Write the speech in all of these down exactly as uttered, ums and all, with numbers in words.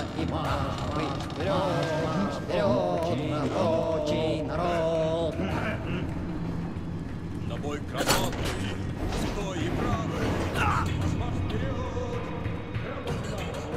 и марш мы вперед, марш вперед, рабочий народ. На бой громадный, стой и правый, марш вперед, рабочий народ.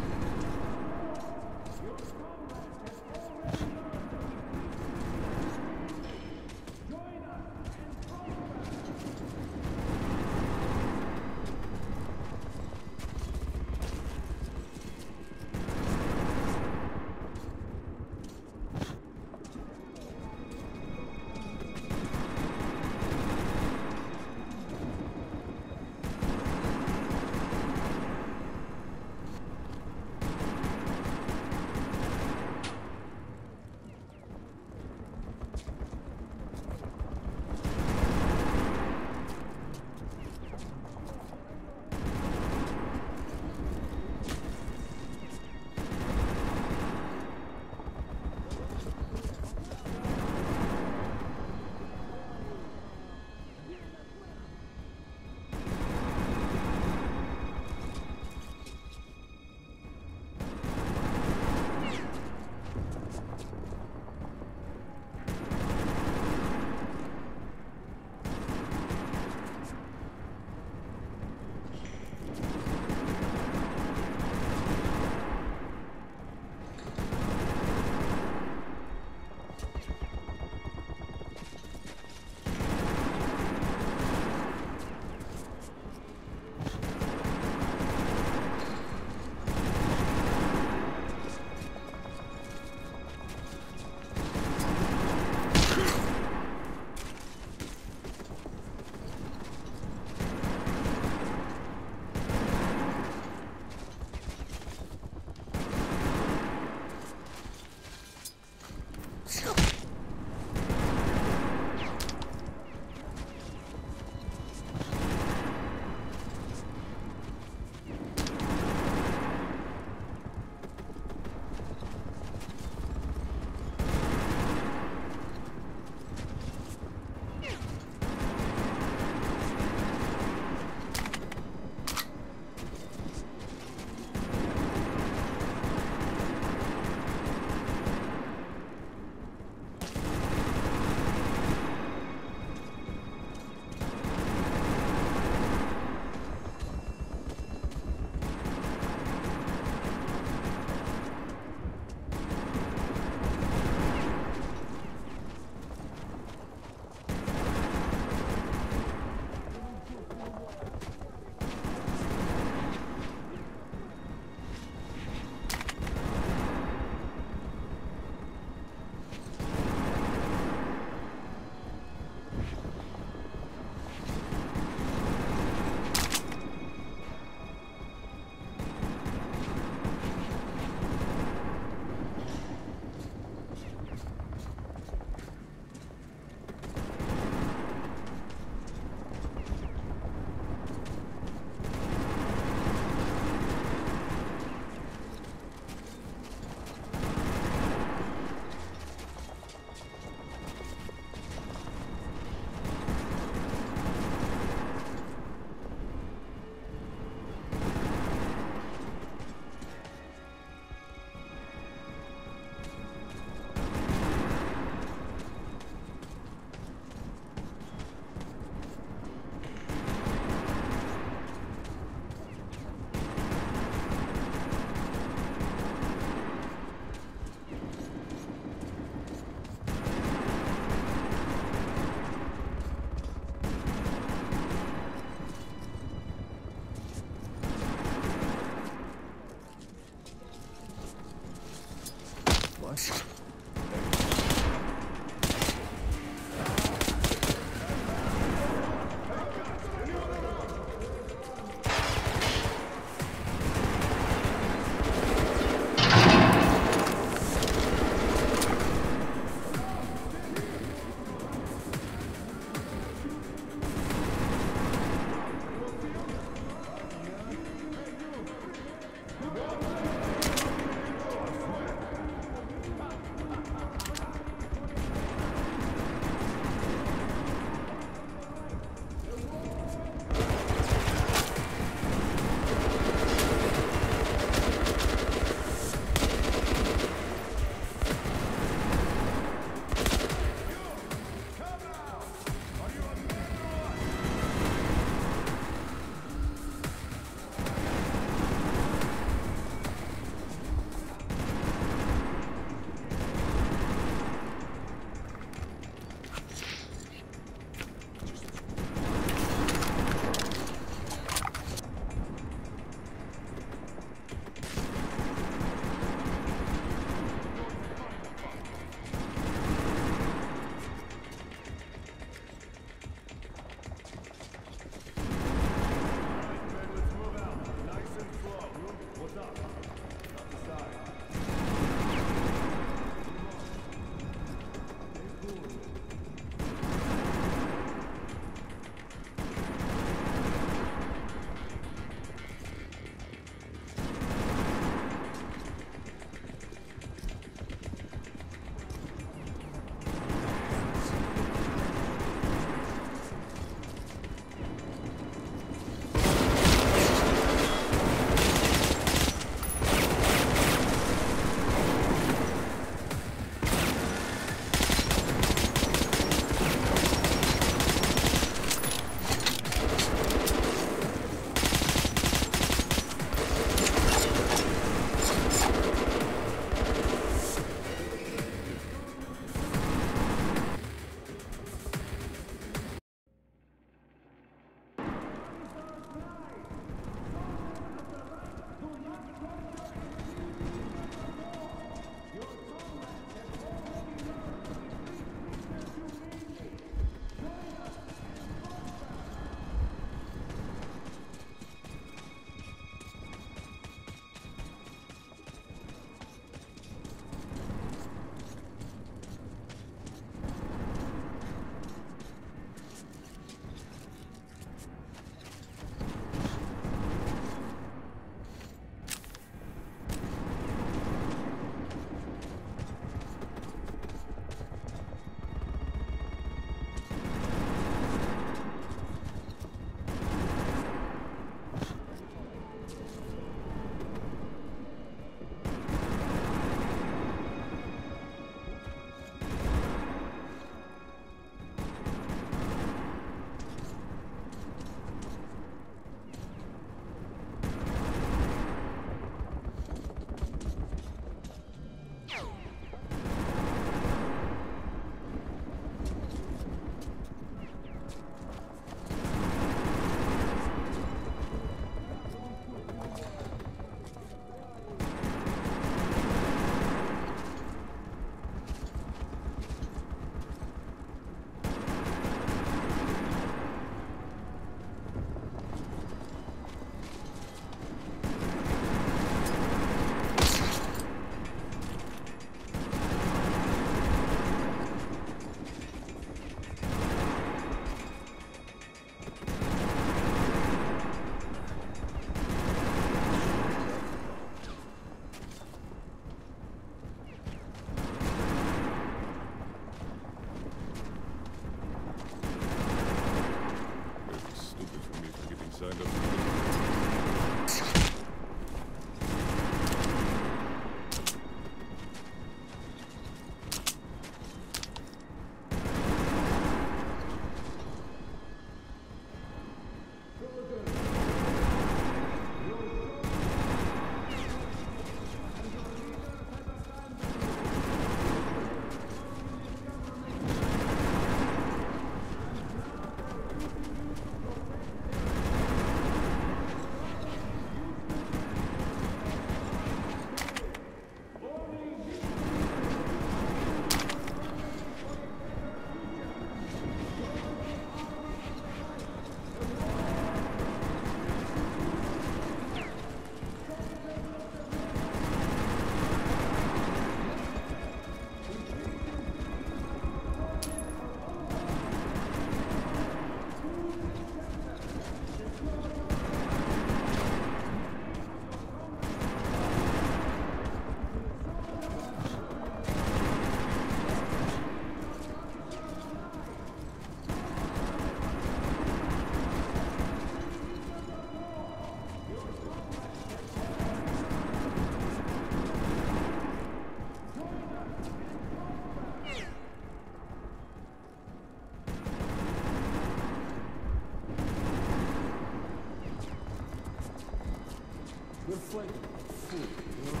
fighting like a fool, you know?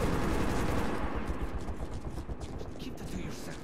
Keep that to yourself.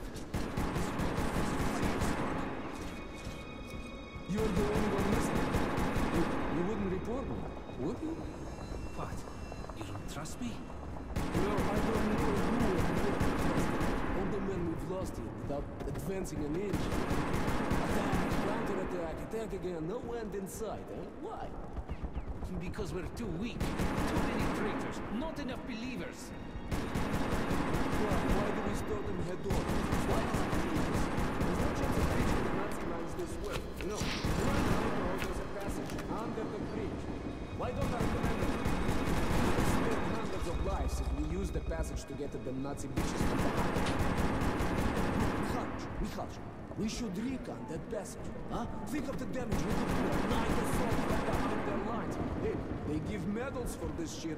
You're the only one listening. You, you wouldn't report me, would you? What? You don't trust me? Well, I don't know who and what to trust. All the men we've lost here without advancing an inch. Attack, counter-attack, attack again, no end in sight, eh? Why? Because we're too weak. Too many traitors. Not enough believers. Why? Why do we start them head on? Why does it do this? There's no chance of reaching the Nazi lines this way. You know, right now there's a passage under the bridge. Why don't our commanders spend hundreds of lives if we use the passage to get to the Nazi bitches from behind? Mikhailович, Mikhailовich, we should recon that passage. Huh? Think of the damage we could do at night assault right behind their lines. Hey, they give medals for this shit.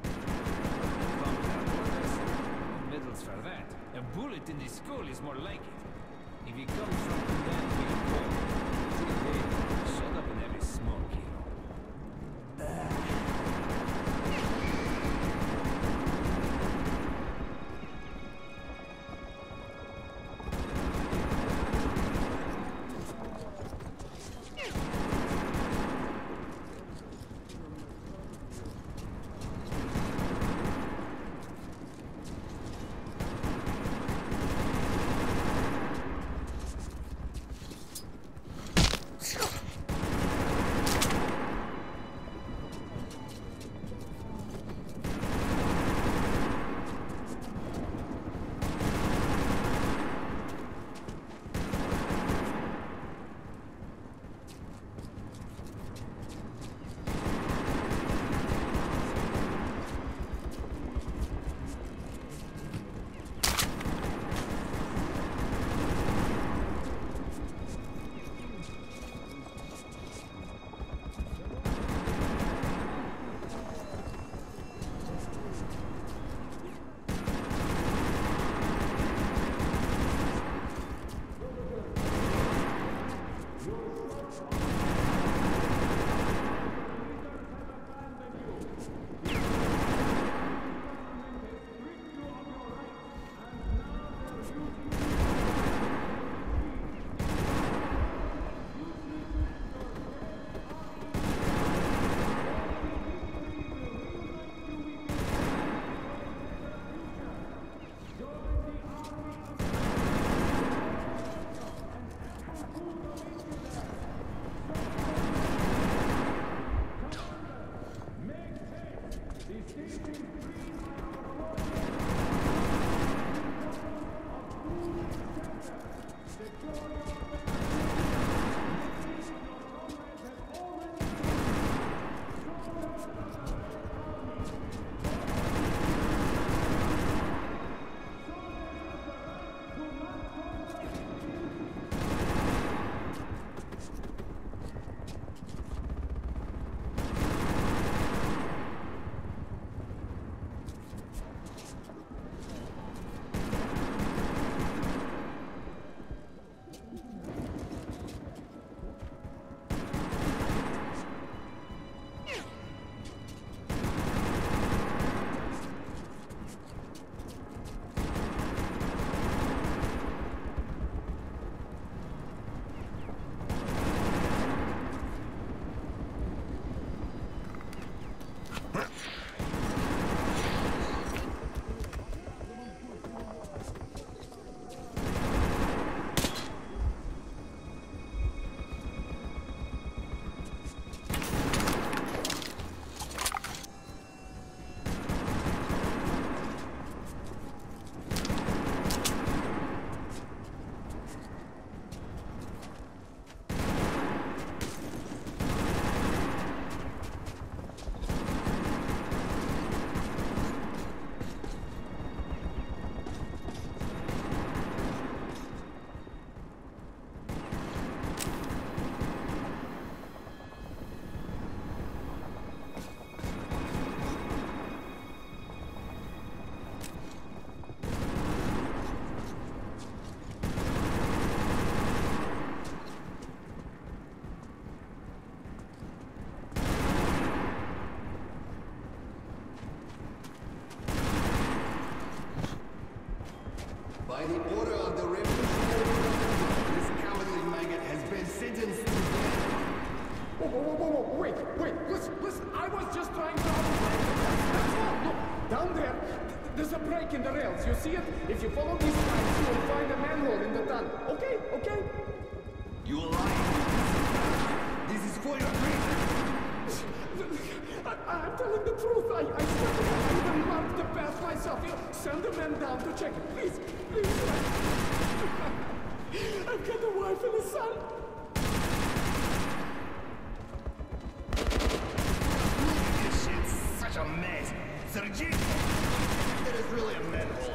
Medals for that. A bullet in the skull is more like it. If he comes from the land, we'll go. Shut up and have a smoke, hero. you follow these lines, you will find a manhole in the tunnel. Okay, okay? You lying? This is for your treatment. I, I'm telling the truth. I, I swear to God, I even marked the path myself. You know, send a man down to check it. Please, please. I've got a wife and a son. This shit's such a mess. Sergey, that is really a manhole.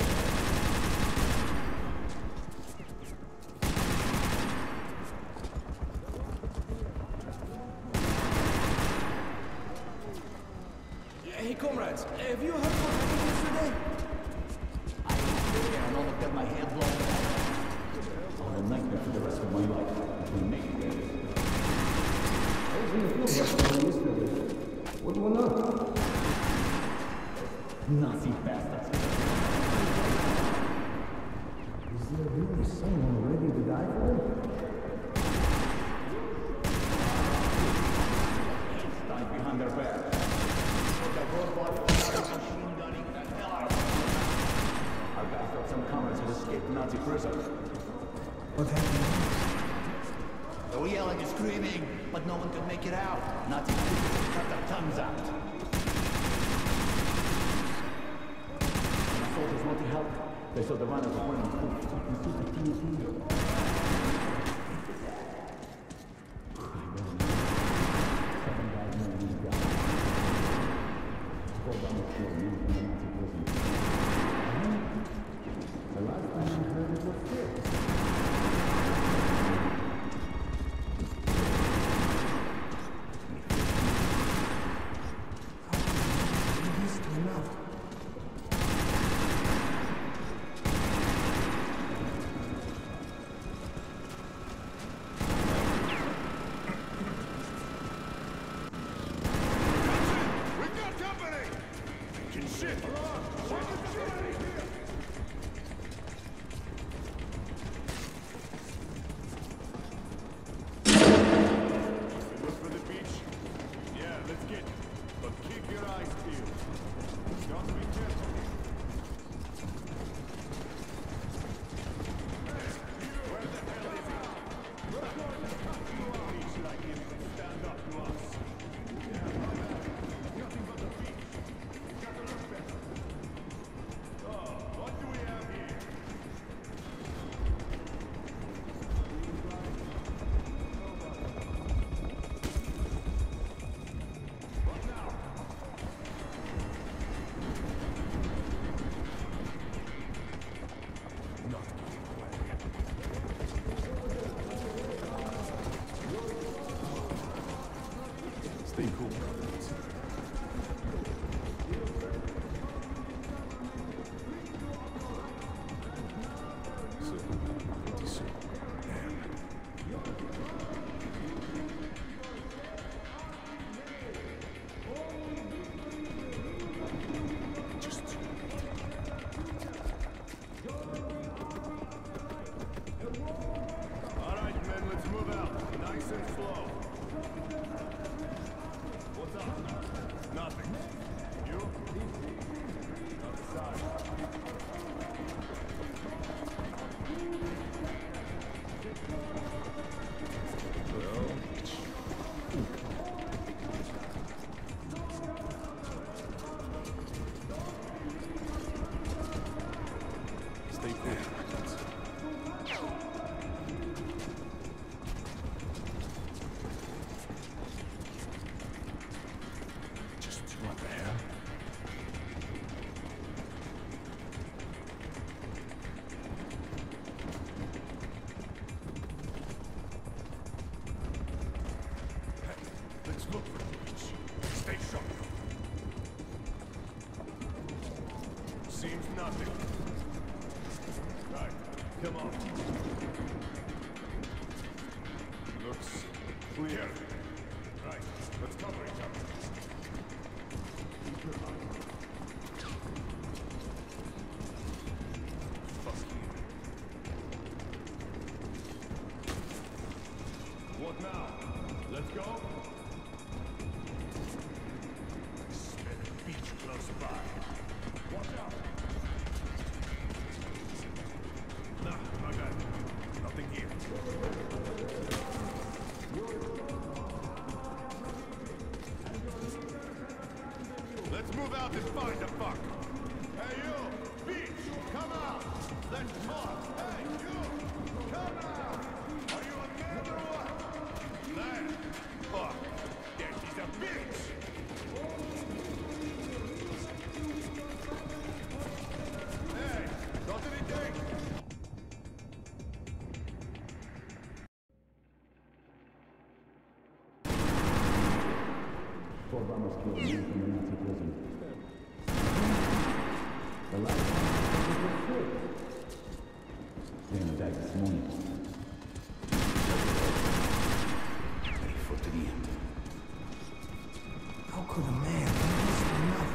Hey, comrades, have you heard what happened yesterday? I don't know that my head blown out. I'll nightmare for the rest of my life. Between me and I was in the field yesterday. What went on? Nazi bastards. Is there really someone ready to die for them? It's died behind their back. Our guys got some comrades who escaped Nazi prison. What happened? They were yelling and screaming, but no one could make it out. Nazi people cut their tongues out. The soldiers want to help. They saw the runners were running through super T N T. Seven guys more than these guys. Four down the floor, used in the Nazi prison. The last time I heard it was six. Stay cool, brothers. Soon. Pretty soon. Just all right, men, let's move out. Nice and slow. What's up? Nothing. You? Outside. stay cool. Just what the hell? Let's look for the beach. Stay sharp. Seems nothing. Right, come on. Looks clear. Right, let's cover each other. Keep your eye. Fuck you. What now? Let's go? Smell a beach close by. Watch out! out this fine to fuck. Hey, you! Beach! Come out! Let's talk! Hey, you! Come out! Are you a man or what? That? Fuck! Yeah, she's a bitch! Hey! Got anything? Four bombers killed a man from the Nazi prison. The last one was quick. Then died this morning. They fought to the end. How could a man do this to another?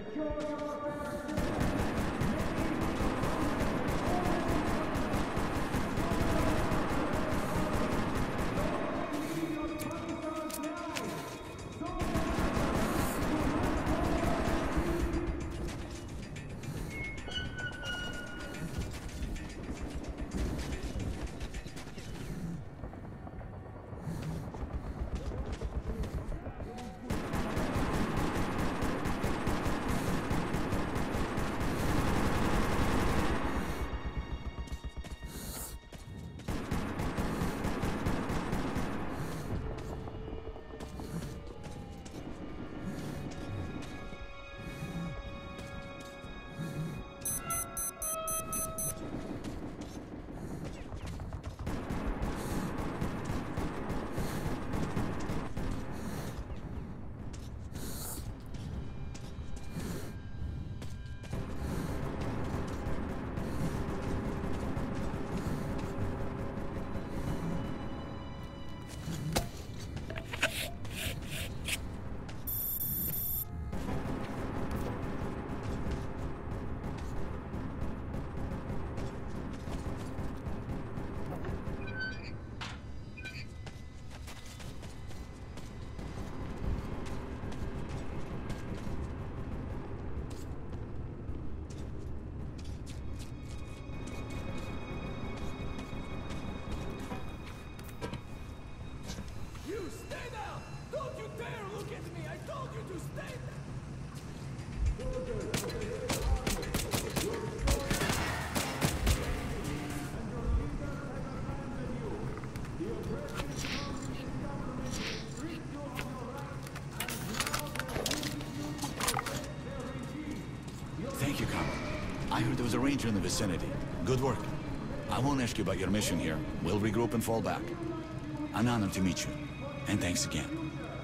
Thank you, Comrade. I heard there was a ranger in the vicinity. Good work. I won't ask you about your mission here. We'll regroup and fall back. An honor to meet you. And thanks again.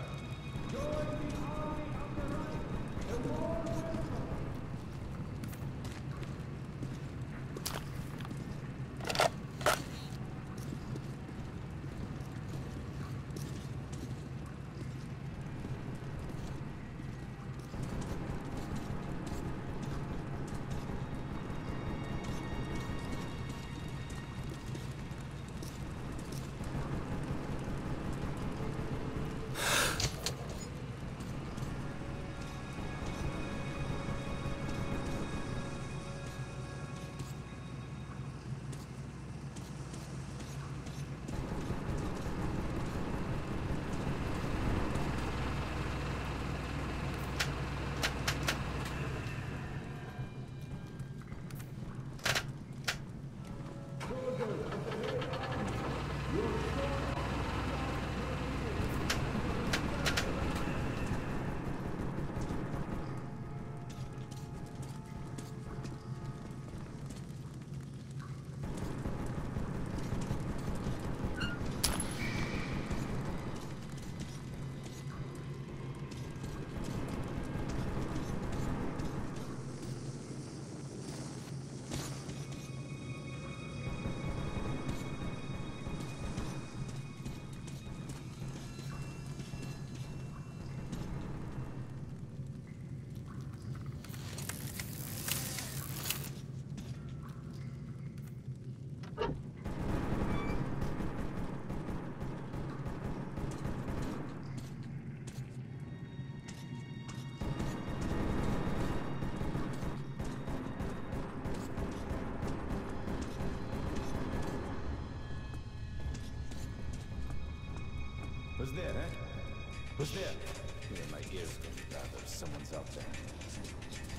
Who's there, eh? Who's there? Yeah, my ears getting bothered. Someone's out there.